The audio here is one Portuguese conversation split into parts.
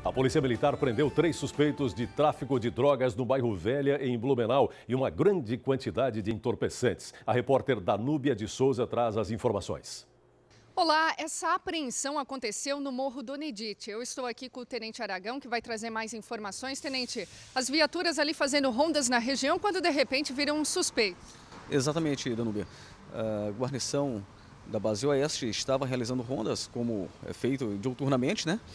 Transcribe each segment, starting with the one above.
A Polícia Militar prendeu 3 suspeitos de tráfico de drogas no bairro Velha, em Blumenau, e uma grande quantidade de entorpecentes. A repórter Danúbia de Souza traz as informações. Olá, essa apreensão aconteceu no Morro Dona Edith. Eu estou aqui com o Tenente Aragão, que vai trazer mais informações. Tenente, as viaturas ali fazendo rondas na região, quando de repente viram um suspeito. Exatamente, Danúbia. A guarnição da Base Oeste estava realizando rondas, como é feito diuturnamente, né?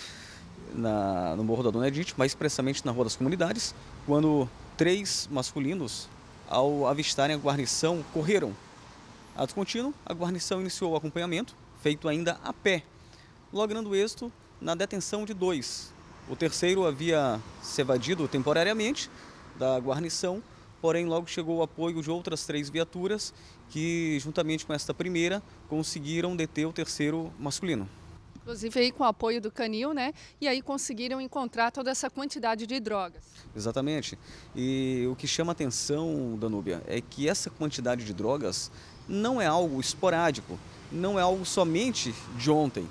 No Morro da Dona Edith, mais expressamente na Rua das Comunidades, quando 3 masculinos, ao avistarem a guarnição, correram. Ato contínuo, a guarnição iniciou o acompanhamento, feito ainda a pé, logrando êxito na detenção de 2. O terceiro havia se evadido temporariamente da guarnição, porém logo chegou o apoio de outras 3 viaturas que, juntamente com esta primeira, conseguiram deter o terceiro masculino. Inclusive aí com o apoio do canil, né? E aí conseguiram encontrar toda essa quantidade de drogas. Exatamente. E o que chama atenção, Danúbia, é que essa quantidade de drogas não é algo esporádico, não é algo somente de ontem.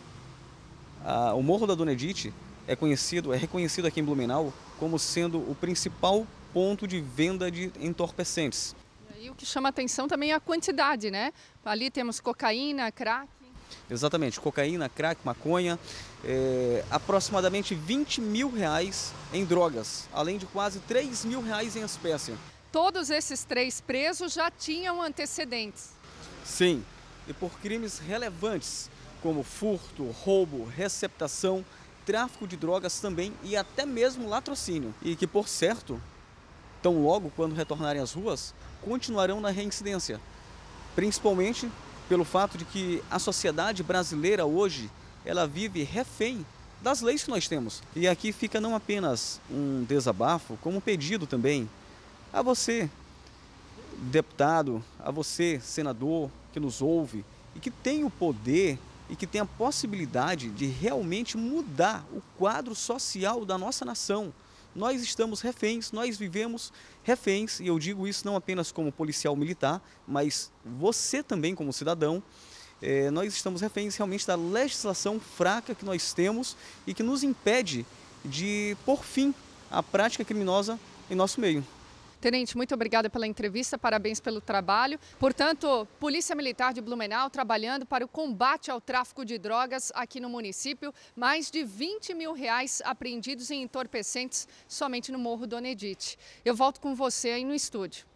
O Morro da Dona Edith é reconhecido aqui em Blumenau como sendo o principal ponto de venda de entorpecentes. E aí o que chama atenção também é a quantidade, né? Ali temos cocaína, crack. Exatamente, cocaína, crack, maconha, aproximadamente R$20 mil em drogas, além de quase R$3 mil em espécie. Todos esses 3 presos já tinham antecedentes. Sim, e por crimes relevantes, como furto, roubo, receptação, tráfico de drogas também e até mesmo latrocínio. E que, por certo, tão logo quando retornarem às ruas, continuarão na reincidência, principalmente pelo fato de que a sociedade brasileira hoje, ela vive refém das leis que nós temos. E aqui fica não apenas um desabafo, como um pedido também a você, deputado, a você, senador, que nos ouve e que tem o poder e que tem a possibilidade de realmente mudar o quadro social da nossa nação. Nós estamos reféns, nós vivemos reféns, e eu digo isso não apenas como policial militar, mas você também como cidadão. Nós estamos reféns realmente da legislação fraca que nós temos e que nos impede de pôr fim à prática criminosa em nosso meio. Tenente, muito obrigada pela entrevista, parabéns pelo trabalho. Portanto, Polícia Militar de Blumenau trabalhando para o combate ao tráfico de drogas aqui no município. Mais de R$20 mil apreendidos em entorpecentes somente no Morro Dona Edith. Eu volto com você aí no estúdio.